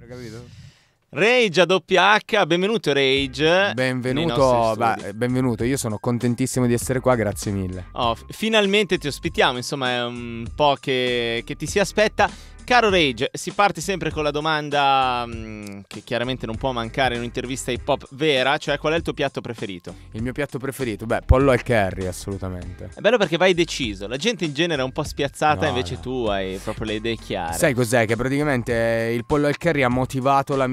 capito? Rage a doppia H, benvenuto Rage. Benvenuto, benvenuto, io sono contentissimo di essere qua, grazie mille. Finalmente ti ospitiamo, insomma è un po' che ti si aspetta. Caro Rage, si parte sempre con la domanda che chiaramente non può mancare in un'intervista hip hop vera, cioè qual è il tuo piatto preferito? Il mio piatto preferito? Pollo al curry, assolutamente. È bello perché vai deciso, la gente in genere è un po' spiazzata, invece tu hai proprio le idee chiare. Sai cos'è? Che praticamente il pollo al curry ha motivato la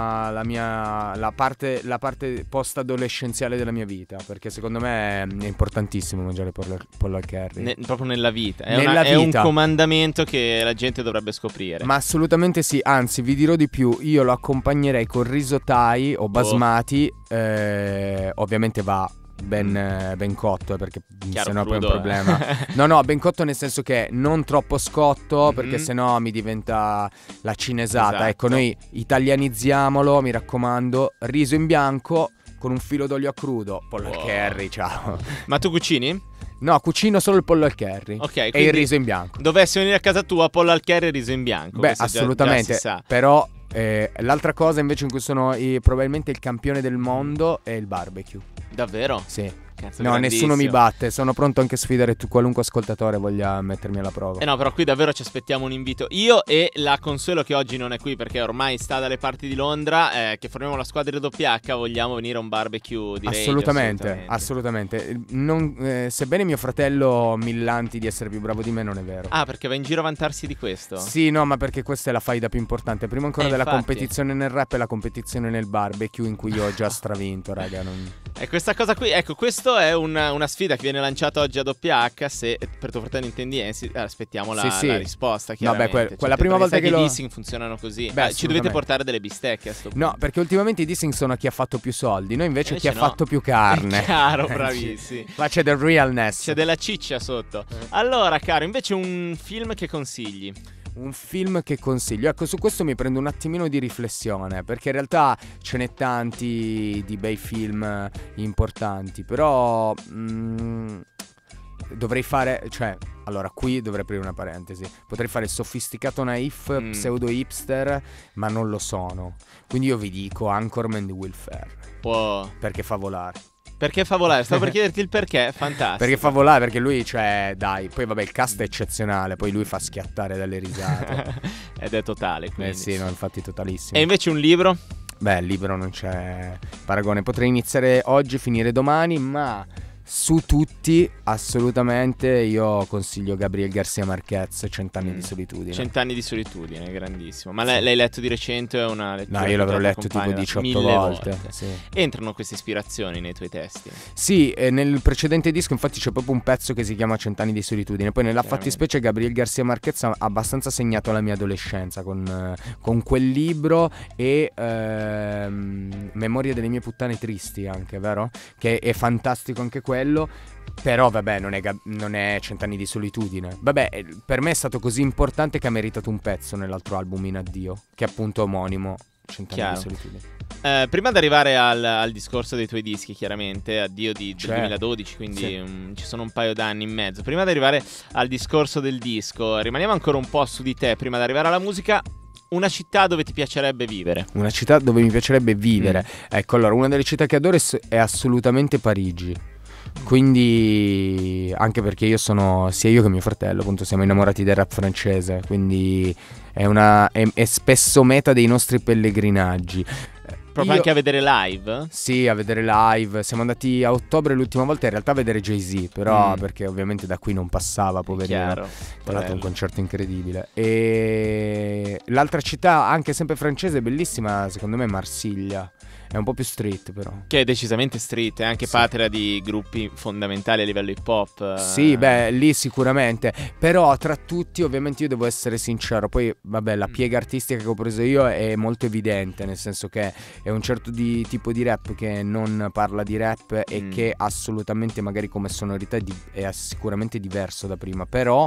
parte post adolescenziale della mia vita, perché secondo me è importantissimo mangiare pollo al curry. Proprio nella vita. È un comandamento che la gente dovrebbe scoprire. Ma assolutamente sì, anzi vi dirò di più, io lo accompagnerei con riso thai o basmati, ovviamente va ben cotto, perché sennò poi è un problema. No, ben cotto nel senso che non troppo scotto, perché sennò mi diventa la cinesata. Esatto. Ecco, noi italianizziamolo, mi raccomando, riso in bianco con un filo d'olio a crudo, pollo al curry, ciao. Ma tu cucini? No, cucino solo il pollo al curry e il riso in bianco. Dovessi venire a casa tua, pollo al curry e riso in bianco. Assolutamente, già si sa. Però l'altra cosa invece in cui sono probabilmente il campione del mondo è il barbecue. Davvero? Sì. No, nessuno mi batte, sono pronto anche a sfidare qualunque ascoltatore voglia mettermi alla prova. No, però qui davvero ci aspettiamo un invito. Io e la Consuelo, che oggi non è qui perché ormai sta dalle parti di Londra, che formiamo la squadra WH, vogliamo venire a un barbecue di Rage, assolutamente. Sebbene mio fratello millanti di essere più bravo di me, non è vero. Ah, perché va in giro a vantarsi di questo? Sì, no, ma perché questa è la faida più importante. Prima ancora della competizione nel rap è la competizione nel barbecue, in cui io ho già stravinto, raga. E questa cosa qui, ecco, questo è una sfida che viene lanciata oggi a WH. Se per tuo fratello intendi, aspettiamo la risposta, chiaramente. Quella prima volta che i dissing funzionano così. Ci dovete portare delle bistecche a sto punto. No, perché ultimamente i dissing sono chi ha fatto più soldi, noi invece chi ha fatto più carne. Caro, bravissimi. Qua c'è del realness. C'è della ciccia sotto. Allora, caro, invece un film che consigli? Un film che consiglio, ecco, su questo mi prendo un attimino di riflessione, perché in realtà ce n'è tanti di bei film importanti, però dovrei fare, allora qui dovrei aprire una parentesi, potrei fare sofisticato naif, pseudo hipster, ma non lo sono, quindi io vi dico Anchorman di Will Ferrell, perché fa volare. Perché fa volare? Stavo per chiederti il perché, fantastico. Perché fa volare, perché lui, poi vabbè, il cast è eccezionale, poi lui fa schiattare dalle risate. Ed è totale, quindi. Sì, no, infatti totalissimo. E invece un libro? Il libro non c'è paragone, potrei iniziare oggi, finire domani, ma su tutti, assolutamente, io consiglio Gabriel García Márquez, Cent'anni di solitudine. Cent'anni di solitudine, grandissimo. Ma l'hai letto di recente? O una lettura? No, io l'avrò letto tipo 18 volte. Sì. Entrano queste ispirazioni nei tuoi testi? Sì, nel precedente disco infatti c'è proprio un pezzo che si chiama Cent'anni di solitudine. Poi nella fattispecie Gabriel García Márquez ha abbastanza segnato la mia adolescenza con quel libro e Memoria delle mie puttane tristi anche, vero? Che è fantastico anche quello. Però vabbè, non è Cent'anni di solitudine. Vabbè, per me è stato così importante che ha meritato un pezzo nell'altro album In Addio, che è appunto omonimo, Cent'anni di solitudine. Prima di arrivare al discorso dei tuoi dischi, chiaramente, Addio del 2012, quindi ci sono un paio d'anni in mezzo. Prima di arrivare al discorso del disco, rimaniamo ancora un po' su di te, prima di arrivare alla musica. Una città dove ti piacerebbe vivere? Una città dove mi piacerebbe vivere? Ecco, allora, una delle città che adoro è assolutamente Parigi. Quindi anche perché sia io che mio fratello appunto siamo innamorati del rap francese, quindi è spesso meta dei nostri pellegrinaggi. Proprio anche a vedere live? Sì, a vedere live. Siamo andati a ottobre l'ultima volta in realtà a vedere Jay-Z, però perché ovviamente da qui non passava, poverino. Tra l'altro è un concerto incredibile. E l'altra città, anche sempre francese, bellissima, secondo me è Marsiglia. È un po' più street però. Che è decisamente street, è anche patria di gruppi fondamentali a livello hip hop. Sì, lì sicuramente. Però tra tutti ovviamente io devo essere sincero. Poi vabbè, la piega artistica che ho preso io è molto evidente, nel senso che è un certo tipo di rap che non parla di rap e che assolutamente magari come sonorità è sicuramente diverso da prima. Però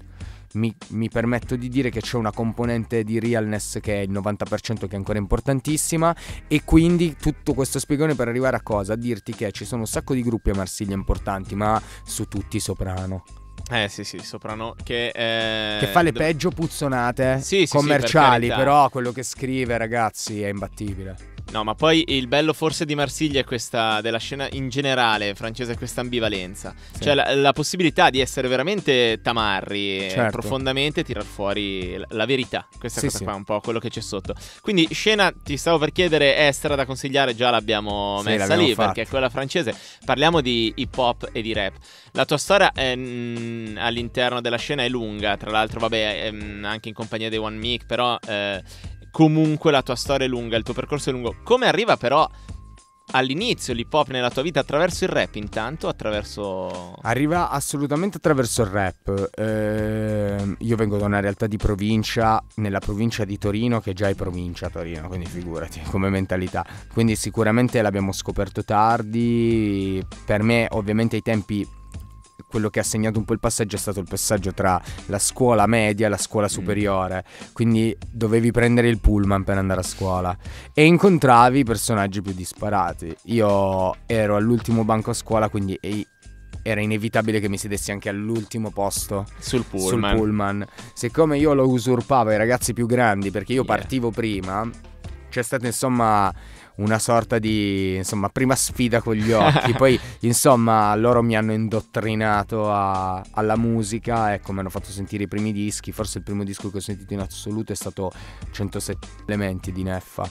mi permetto di dire che c'è una componente di realness che è il 90%, che è ancora importantissima, e quindi tutto questo spiegone per arrivare a cosa? A dirti che ci sono un sacco di gruppi a Marsiglia importanti, ma su tutti Soprano. Sì, Soprano che fa le peggio puzzonate commerciali, sì, per però quello che scrive, ragazzi, è imbattibile. No, ma poi il bello forse di Marsiglia è questa, della scena in generale francese, è questa ambivalenza. Sì. Cioè la possibilità di essere veramente tamarri, certo, profondamente tirar fuori la verità. Questa cosa qua è un po' quello che c'è sotto. Quindi scena, ti stavo per chiedere, estera da consigliare, già l'abbiamo messa lì, fatta, perché è quella francese. Parliamo di hip hop e di rap. La tua storia all'interno della scena è lunga, tra l'altro vabbè anche in compagnia dei One Mic, però comunque la tua storia è lunga, il tuo percorso è lungo. Come arriva però all'inizio l'hip hop nella tua vita? Attraverso il rap intanto? Arriva assolutamente attraverso il rap. Io vengo da una realtà di provincia, nella provincia di Torino, che già è provincia Torino, quindi figurati come mentalità. Quindi sicuramente l'abbiamo scoperto tardi. Per me ovviamente ai tempi quello che ha segnato un po' il passaggio è stato il passaggio tra la scuola media e la scuola superiore, quindi dovevi prendere il pullman per andare a scuola e incontravi i personaggi più disparati. Io ero all'ultimo banco a scuola, quindi era inevitabile che mi sedessi anche all'ultimo posto sul pullman. Siccome io lo usurpavo ai ragazzi più grandi, perché io partivo prima, c'è stata insomma una sorta di prima sfida con gli occhi. Poi insomma loro mi hanno indottrinato alla musica, ecco, mi hanno fatto sentire i primi dischi. Forse il primo disco che ho sentito in assoluto è stato 107 Elementi di Neffa,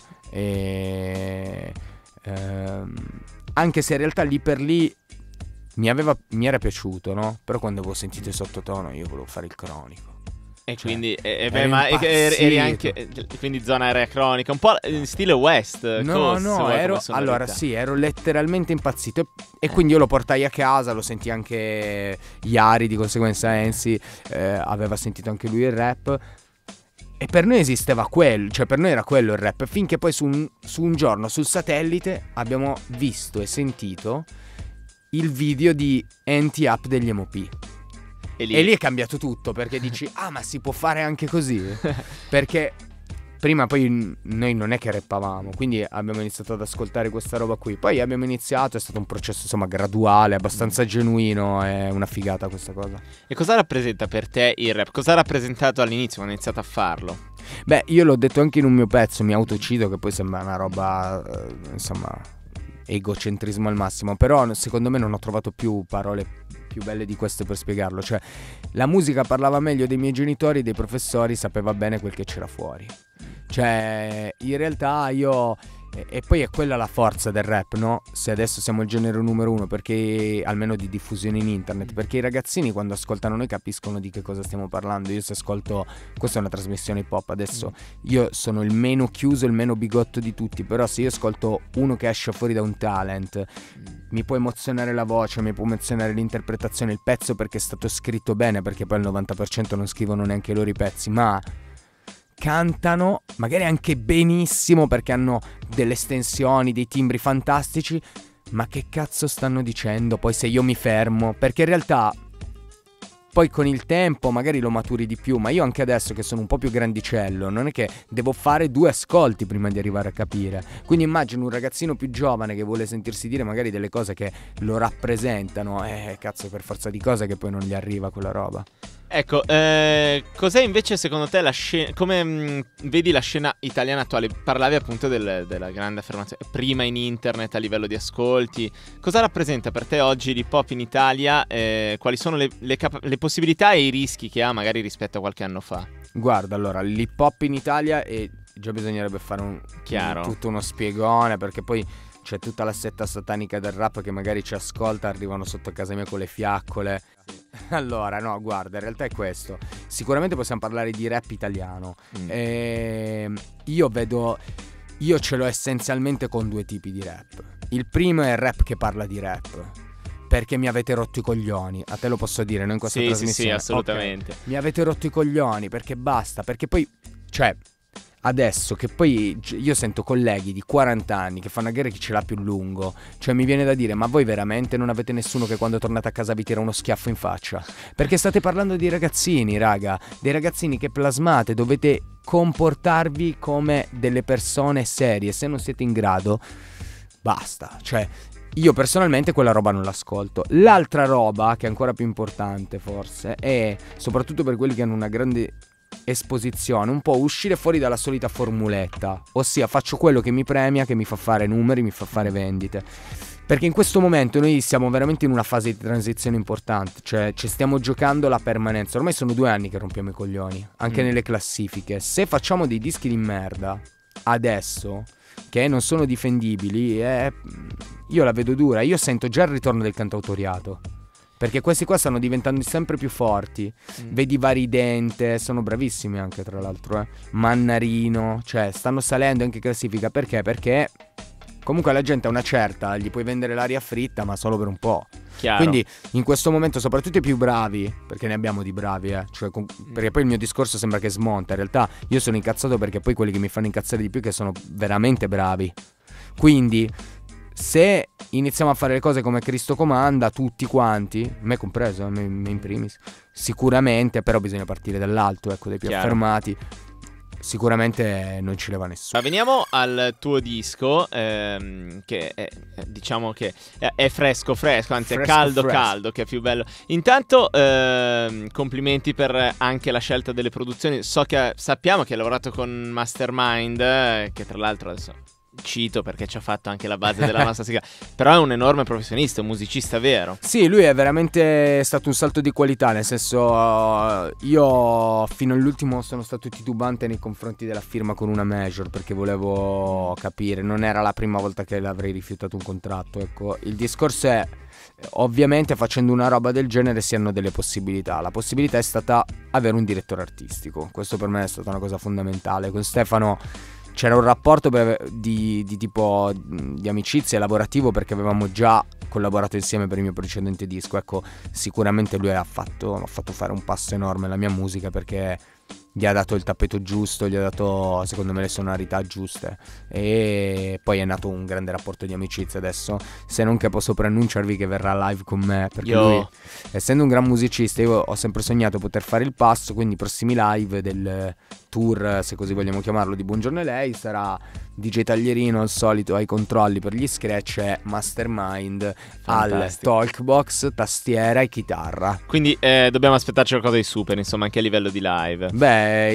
anche se in realtà lì per lì mi era piaciuto, no? Però quando avevo sentito il sottotono io volevo fare il cronico. E quindi eri anche, quindi zona area cronica, un po' in stile West. Ero letteralmente impazzito e quindi io lo portai a casa, lo sentì anche Iari, di conseguenza Enzi aveva sentito anche lui il rap. E per noi esisteva quello, cioè per noi era quello il rap, finché poi su un giorno sul satellite abbiamo visto e sentito il video di Anti-Up degli M.O.P. E lì è cambiato tutto, perché dici ma si può fare anche così? Perché prima poi noi non è che rappavamo, quindi abbiamo iniziato ad ascoltare questa roba qui. Poi abbiamo iniziato, è stato un processo insomma graduale, abbastanza genuino, è una figata questa cosa. E cosa rappresenta per te il rap? Cosa ha rappresentato all'inizio quando hai iniziato a farlo? Beh, io l'ho detto anche in un mio pezzo, mi autocido, che poi sembra una roba egocentrismo al massimo, però secondo me non ho trovato più parole più belle di queste per spiegarlo. Cioè, la musica parlava meglio dei miei genitori, dei professori, sapeva bene quel che c'era fuori. Cioè, in realtà io... E poi è quella la forza del rap, no? Se adesso siamo il genere numero uno, perché almeno di diffusione in internet, perché i ragazzini quando ascoltano noi capiscono di che cosa stiamo parlando. Io se ascolto, questa è una trasmissione hip hop adesso, io sono il meno chiuso, il meno bigotto di tutti, però se io ascolto uno che esce fuori da un talent, mi può emozionare la voce, mi può emozionare l'interpretazione, il pezzo, perché è stato scritto bene, perché poi il 90% non scrivono neanche loro i pezzi, ma cantano magari anche benissimo perché hanno delle estensioni, dei timbri fantastici, ma che cazzo stanno dicendo poi se io mi fermo? Perché in realtà poi con il tempo magari lo maturi di più, ma io anche adesso che sono un po' più grandicello non è che devo fare 2 ascolti prima di arrivare a capire. Quindi immagino un ragazzino più giovane che vuole sentirsi dire magari delle cose che lo rappresentano, cazzo, per forza di cose che poi non gli arriva quella roba. Ecco, cos'è invece secondo te la scena, come vedi la scena italiana attuale? Parlavi appunto della grande affermazione prima in internet a livello di ascolti. Cosa rappresenta per te oggi l'hip hop in Italia? Quali sono le possibilità e i rischi che ha magari rispetto a qualche anno fa? Guarda, allora, l'hip hop in Italia già bisognerebbe fare tutto uno spiegone, perché poi c'è tutta la setta satanica del rap che magari ci ascolta, arrivano sotto casa mia con le fiaccole. Allora, no, guarda, in realtà è questo. Sicuramente possiamo parlare di rap italiano. Io ce l'ho essenzialmente con 2 tipi di rap. Il primo è il rap che parla di rap, perché mi avete rotto i coglioni. A te lo posso dire, no? In questa trasmissione. Sì, assolutamente. Okay. Mi avete rotto i coglioni, perché basta. Perché poi, cioè, adesso che poi io sento colleghi di 40 anni che fanno a gara chi ce l'ha più lungo, cioè mi viene da dire, ma voi veramente non avete nessuno che quando tornate a casa vi tira uno schiaffo in faccia? Perché state parlando di ragazzini, raga, dei ragazzini che plasmate, dovete comportarvi come delle persone serie. Se non siete in grado, basta. Cioè, io personalmente quella roba non l'ascolto. L'altra roba, che è ancora più importante forse, è soprattutto per quelli che hanno una grande esposizione, un po' uscire fuori dalla solita formuletta, ossia faccio quello che mi premia, che mi fa fare numeri, mi fa fare vendite. Perché in questo momento noi siamo veramente in una fase di transizione importante, cioè ci stiamo giocando la permanenza. Ormai sono 2 anni che rompiamo i coglioni, anche nelle classifiche. Se facciamo dei dischi di merda adesso, che non sono difendibili, io la vedo dura. Io sento già il ritorno del cantautoriato, perché questi qua stanno diventando sempre più forti. Vedi Varidente, sono bravissimi anche tra l'altro, Mannarino, cioè stanno salendo anche in classifica. Perché? Perché comunque la gente a una certa gli puoi vendere l'aria fritta, ma solo per un po'. Chiaro. Quindi in questo momento soprattutto i più bravi, perché ne abbiamo di bravi, cioè, perché poi il mio discorso sembra che smonta. In realtà io sono incazzato perché poi quelli che mi fanno incazzare di più che sono veramente bravi. Quindi se iniziamo a fare le cose come Cristo comanda, tutti quanti, me compreso, me in primis, sicuramente, però bisogna partire dall'alto, ecco, dai più affermati. Sicuramente non ci leva nessuno. Veniamo al tuo disco, che è, diciamo che è fresco, anzi è caldo, che è più bello. Intanto complimenti per anche la scelta delle produzioni. Sappiamo che hai lavorato con Mastermind, che tra l'altro adesso cito perché ci ha fatto anche la base della nostra sigla, però è un enorme professionista, un musicista vero. Sì, lui è veramente stato un salto di qualità, nel senso io fino all'ultimo sono stato titubante nei confronti della firma con una major, perché volevo capire, non era la prima volta che l'avrei rifiutato un contratto, ecco. Il discorso è, ovviamente facendo una roba del genere si hanno delle possibilità. La possibilità è stata avere un direttore artistico, questo per me è stata una cosa fondamentale. Con Stefano c'era un rapporto di tipo di amicizia lavorativo, perché avevamo già collaborato insieme per il mio precedente disco. Ecco, sicuramente lui ha fatto fare un passo enorme alla mia musica, perché gli ha dato il tappeto giusto, gli ha dato secondo me le sonorità giuste, e poi è nato un grande rapporto di amicizia. Adesso, se non che posso preannunciarvi che verrà live con me, perché lui, essendo un gran musicista, io ho sempre sognato poter fare il passo, quindi i prossimi live del tour, se così vogliamo chiamarlo, di Buongiorno e Lei sarà DJ Taglierino al solito ai controlli per gli scratch e Mastermind al talkbox, tastiera e chitarra. Quindi dobbiamo aspettarci qualcosa di super, insomma, anche a livello di live. Beh,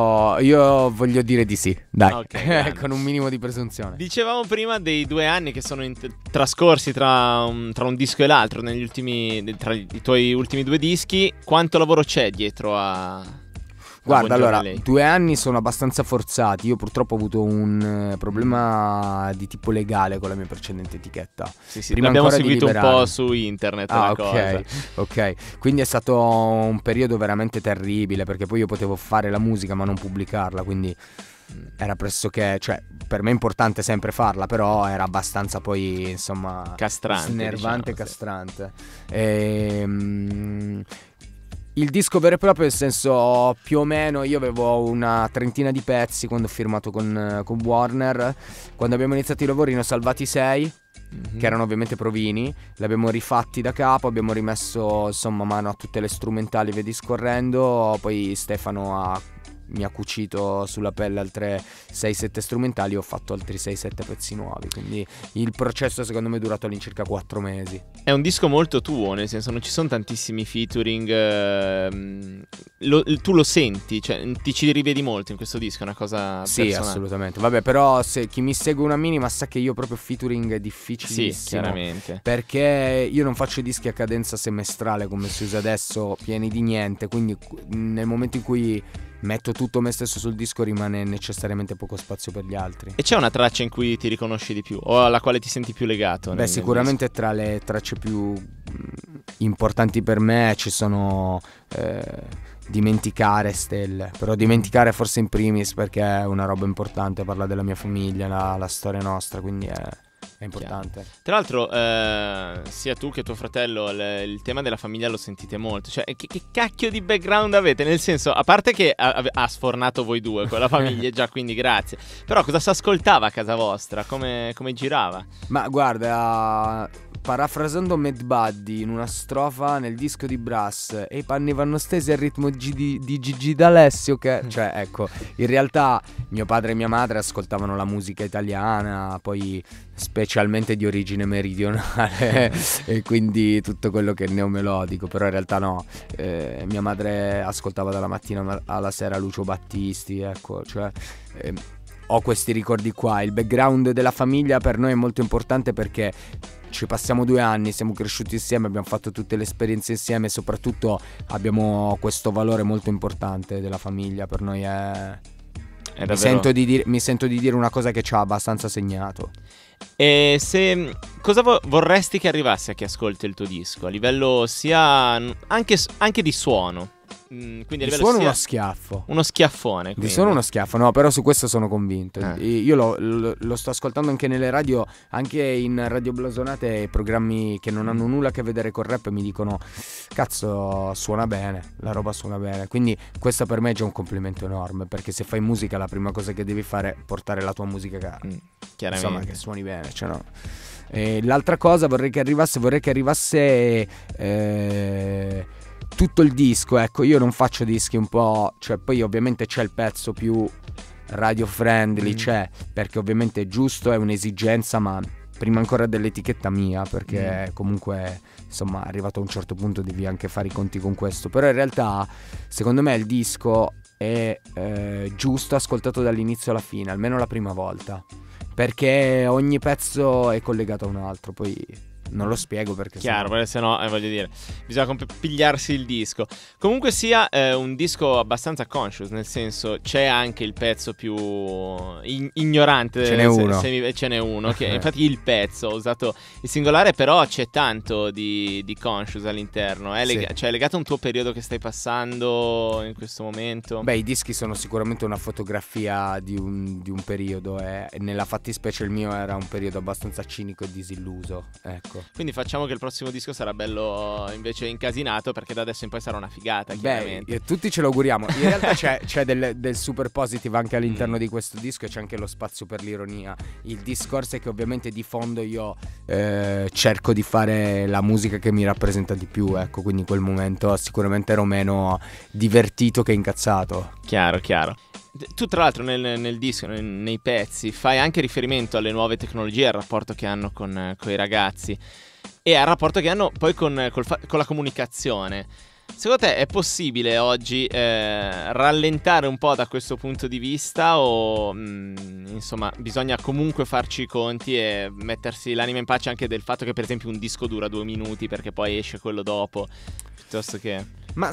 io voglio dire di sì, dai, okay, con un minimo di presunzione. Dicevamo prima dei 2 anni che sono trascorsi tra un disco e l'altro, tra i tuoi ultimi 2 dischi. Quanto lavoro c'è dietro a... Guarda, allora, 2 anni sono abbastanza forzati. Io purtroppo ho avuto un problema di tipo legale con la mia precedente etichetta. Sì, l'abbiamo seguito un po' su internet. Ok. Quindi è stato un periodo veramente terribile, perché poi io potevo fare la musica ma non pubblicarla, quindi era pressoché, cioè, per me è importante sempre farla, però era abbastanza poi, insomma, castrante, snervante, diciamo, castrante. Il disco vero e proprio, nel senso, più o meno io avevo una trentina di pezzi quando ho firmato con Warner. Quando abbiamo iniziato i lavori ne ho salvati 6, che erano ovviamente provini. Li abbiamo rifatti da capo, abbiamo rimesso insomma mano a tutte le strumentali via discorrendo. Poi Stefano mi ha cucito sulla pelle altre 6-7 strumentali, ho fatto altri 6-7 pezzi nuovi, quindi il processo secondo me è durato all'incirca 4 mesi. È un disco molto tuo, nel senso non ci sono tantissimi featuring, tu lo senti, cioè ti ci rivedi molto in questo disco, è una cosa sì, personale. Assolutamente, vabbè, però se chi mi segue una minima sa che io proprio featuring è difficilissimo. Sì, chiaramente, perché io non faccio dischi a cadenza semestrale come si usa adesso, pieni di niente, quindi nel momento in cui metto tutto me stesso sul disco rimane necessariamente poco spazio per gli altri. E c'è una traccia in cui ti riconosci di più o alla quale ti senti più legato? Beh, sicuramente tra le tracce più importanti per me ci sono Dimenticare, Stelle. Però Dimenticare forse in primis, perché è una roba importante, parla della mia famiglia, la storia nostra, quindi è importante. Tra l'altro sia tu che tuo fratello il tema della famiglia lo sentite molto. Cioè che cacchio di background avete? Nel senso, a parte che ha sfornato voi due con la famiglia già, quindi grazie. Però cosa si ascoltava a casa vostra? Come girava? Ma guarda, parafrasando Mad Buddy in una strofa nel disco di Brass, e i panni vanno stesi al ritmo di Gigi D'Alessio, che cioè ecco, in realtà mio padre e mia madre ascoltavano la musica italiana, poi specialmente di origine meridionale e quindi tutto quello che è neomelodico, però in realtà no, mia madre ascoltava dalla mattina alla sera Lucio Battisti, ecco, cioè ho questi ricordi qua. Il background della famiglia per noi è molto importante perché ci passiamo 2 anni, siamo cresciuti insieme, abbiamo fatto tutte le esperienze insieme e soprattutto abbiamo questo valore molto importante della famiglia. Per noi è mi sento di dire una cosa che ci ha abbastanza segnato. E cosa vorresti che arrivasse a chi ascolta il tuo disco? A livello sia anche di suono. Quindi a livello suono uno schiaffo. Uno schiaffone. Di suono uno schiaffo, no, però su questo sono convinto. Io lo sto ascoltando anche nelle radio, anche in radio blasonate, programmi che non hanno nulla a che vedere col rap, mi dicono cazzo, suona bene, la roba suona bene. Quindi questo per me è già un complimento enorme, perché se fai musica la prima cosa che devi fare è portare la tua musica chiaramente, insomma, che suoni bene, cioè no. E l'altra cosa vorrei che arrivasse tutto il disco, ecco. Io non faccio dischi un po', cioè poi ovviamente c'è il pezzo più radio friendly, c'è, perché ovviamente è giusto, è un'esigenza, ma prima ancora dell'etichetta mia, perché comunque insomma arrivato a un certo punto devi anche fare i conti con questo. Però in realtà secondo me il disco è giusto ascoltato dall'inizio alla fine, almeno la prima volta, perché ogni pezzo è collegato a un altro. Poi non lo spiego perché chiaro, perché sennò voglio dire, bisogna pigliarsi il disco. Comunque sia un disco abbastanza conscious, nel senso c'è anche il pezzo più ignorante. Ce n'è uno che infatti il pezzo, ho usato il singolare, però c'è tanto di conscious all'interno. Cioè è legato a un tuo periodo che stai passando in questo momento? Beh, i dischi sono sicuramente una fotografia di un periodo, e nella fattispecie il mio era un periodo abbastanza cinico e disilluso, ecco. Quindi facciamo che il prossimo disco sarà bello invece incasinato, perché da adesso in poi sarà una figata, chiaramente. Beh, tutti ce lo auguriamo. In realtà c'è del super positive anche all'interno di questo disco, e c'è anche lo spazio per l'ironia. Il discorso è che ovviamente di fondo io cerco di fare la musica che mi rappresenta di più, ecco. Quindi in quel momento sicuramente ero meno divertito che incazzato. Chiaro. Tu tra l'altro nel disco, nei pezzi, fai anche riferimento alle nuove tecnologie, al rapporto che hanno con i ragazzi e al rapporto che hanno poi con la comunicazione. Secondo te è possibile oggi rallentare un po' da questo punto di vista, o insomma bisogna comunque farci i conti e mettersi l'anima in pace anche del fatto che per esempio un disco dura 2 minuti perché poi esce quello dopo, piuttosto che... Ma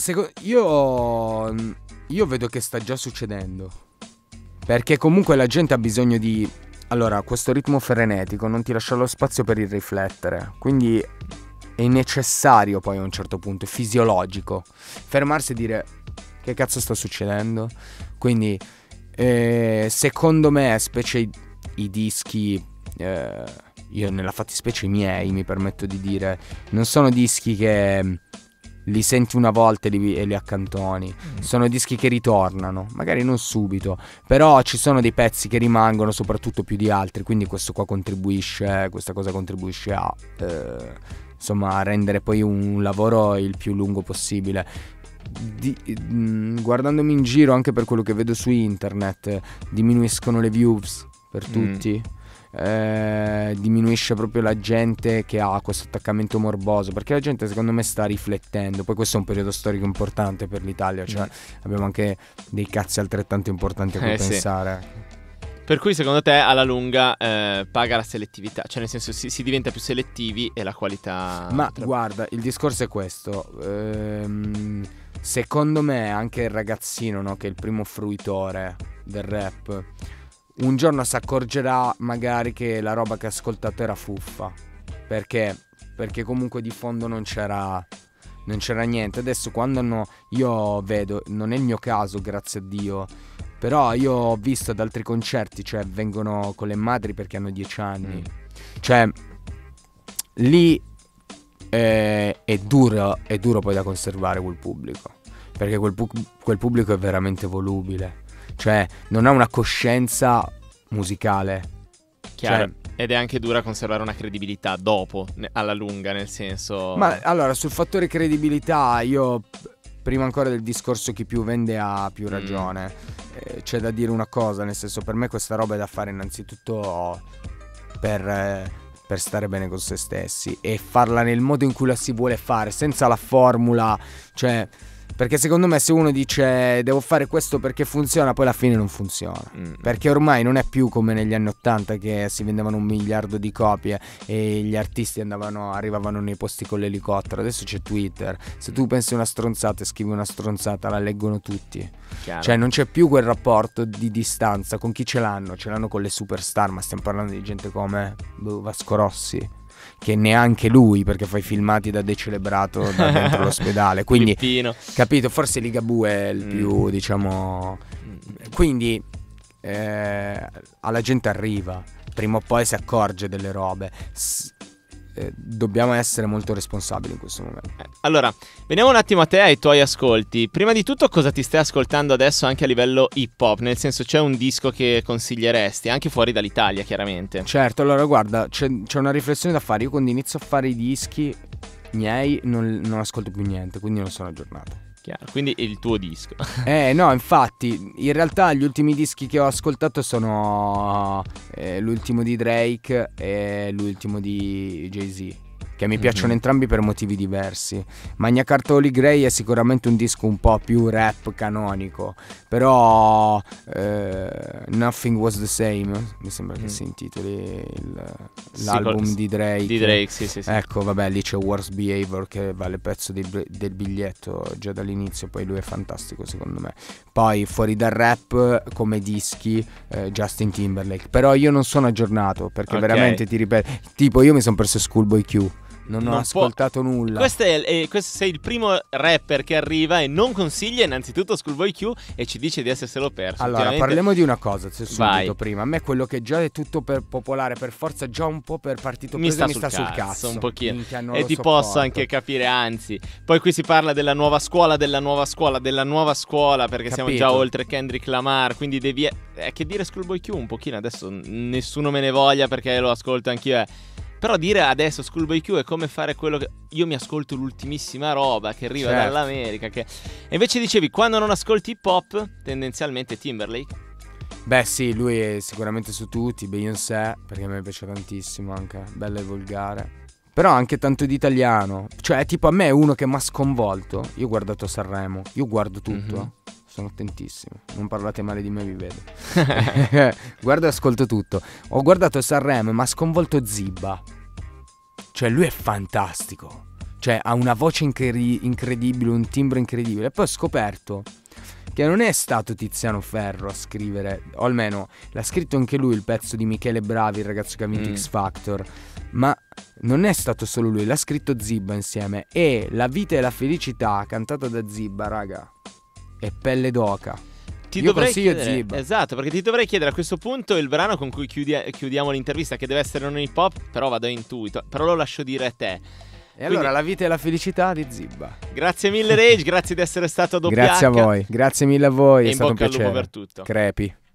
io vedo che sta già succedendo, perché comunque la gente ha bisogno di... Allora, questo ritmo frenetico non ti lascia lo spazio per il riflettere, quindi è necessario poi a un certo punto, è fisiologico, fermarsi e dire che cazzo sta succedendo. Quindi secondo me, specie i dischi, io nella fattispecie i miei, mi permetto di dire, non sono dischi che... li senti una volta e li accantoni. Sono dischi che ritornano, magari non subito, però ci sono dei pezzi che rimangono, soprattutto più di altri. Quindi questa cosa contribuisce a insomma a rendere poi un lavoro il più lungo possibile. Guardandomi in giro, anche per quello che vedo su internet, diminuiscono le views per tutti. Diminuisce proprio la gente che ha questo attaccamento morboso, perché la gente secondo me sta riflettendo. Poi questo è un periodo storico importante per l'Italia, cioè abbiamo anche dei cazzi altrettanto importanti a cui pensare. Per cui secondo te alla lunga paga la selettività, cioè nel senso si diventa più selettivi e la qualità... Ma guarda, il discorso è questo, secondo me anche il ragazzino, no, che è il primo fruitore del rap, un giorno si accorgerà magari che la roba che ha ascoltato era fuffa, perché comunque di fondo non c'era niente. Adesso quando io vedo, non è il mio caso grazie a Dio, però io ho visto ad altri concerti, cioè vengono con le madri perché hanno 10 anni, cioè lì è duro poi da conservare quel pubblico, perché quel pubblico è veramente volubile, cioè non ha una coscienza musicale, Chiaro. Ed è anche dura conservare una credibilità dopo, alla lunga, nel senso... Ma allora, sul fattore credibilità, io prima ancora del discorso chi più vende ha più ragione. C'è da dire una cosa, nel senso, per me questa roba è da fare innanzitutto per stare bene con se stessi e farla nel modo in cui la si vuole fare, senza la formula, cioè... Perché secondo me se uno dice devo fare questo perché funziona, poi alla fine non funziona. Perché ormai non è più come negli anni '80 che si vendevano 1 miliardo di copie e gli artisti arrivavano nei posti con l'elicottero. Adesso c'è Twitter. Se tu pensi una stronzata e scrivi una stronzata, la leggono tutti. Chiaro. Cioè non c'è più quel rapporto di distanza. Con chi ce l'hanno? Ce l'hanno con le superstar, ma stiamo parlando di gente come Vasco Rossi, che neanche lui, perché fa i filmati da decelebrato da dentro l'ospedale, quindi Pippino. capito, forse Ligabue è il più, diciamo, quindi alla gente arriva, prima o poi si accorge delle robe. Dobbiamo essere molto responsabili in questo momento. Allora, veniamo un attimo a te, ai tuoi ascolti. Prima di tutto, cosa ti stai ascoltando adesso anche a livello hip hop? Nel senso, c'è un disco che consiglieresti, anche fuori dall'Italia, chiaramente? Certo, allora guarda, c'è una riflessione da fare. Io quando inizio a fare i dischi miei non ascolto più niente, quindi non sono aggiornato. Chiaro, quindi il tuo disco. No, infatti, in realtà gli ultimi dischi che ho ascoltato sono l'ultimo di Drake e l'ultimo di Jay-Z, che mi piacciono entrambi per motivi diversi. Magna Carta Holy Grail è sicuramente un disco un po' più rap canonico, però Nothing Was The Same, mi sembra che si intitoli l'album di Drake. Di Drake, sì. Ecco, vabbè, lì c'è Worst Behavior che vale il pezzo del biglietto già dall'inizio, poi lui è fantastico secondo me. Poi fuori dal rap come dischi Justin Timberlake, però io non sono aggiornato perché veramente ti ripeto, tipo io mi sono perso Schoolboy Q. Non ho ascoltato nulla. Questo sei il primo rapper che arriva e non consiglia innanzitutto Schoolboy Q e ci dice di esserselo perso. Allora, parliamo di una cosa subito prima. A me quello che già è tutto per popolare, per forza, già un po' per partito preso mi sta sul cazzo. Un pochino. Minchia, e ti posso anche capire, anzi. Poi qui si parla della nuova scuola, perché siamo già oltre Kendrick Lamar, quindi devi... che dire Schoolboy Q un pochino, adesso nessuno me ne voglia perché lo ascolto anch'io. Però dire adesso Schoolboy Q è come fare quello che... Io mi ascolto l'ultimissima roba che arriva dall'America E invece dicevi, quando non ascolti hip hop, tendenzialmente Timberlake? Beh sì, lui è sicuramente su tutti. Beyoncé, perché a me piace tantissimo, anche bella e volgare. Però anche tanto di italiano. Cioè tipo a me è uno che mi ha sconvolto. Io ho guardato Sanremo, io guardo tutto. Sono attentissimo, non parlate male di me, vi vedo. Guardo e ascolto tutto. Ho guardato Sanremo, ma ha sconvolto Zibba. Cioè lui è fantastico. Cioè ha una voce incredibile, un timbro incredibile. E poi ho scoperto che non è stato Tiziano Ferro a scrivere, o almeno l'ha scritto anche lui il pezzo di Michele Bravi, il ragazzo che ha vinto X Factor. Ma non è stato solo lui, l'ha scritto Zibba insieme. E La vita e la felicità, cantata da Zibba, raga, è pelle d'oca. Io consiglio Zibba. Esatto, perché ti dovrei chiedere a questo punto il brano con cui chiudiamo l'intervista, che deve essere un hip hop, però vado a intuito, però lo lascio dire a te. E allora La vita e la felicità di Zibba. Grazie mille Rage, grazie di essere stato a Doppia Grazie a voi, grazie mille a voi, e è stato un piacere. lupo per tutto. Crepi.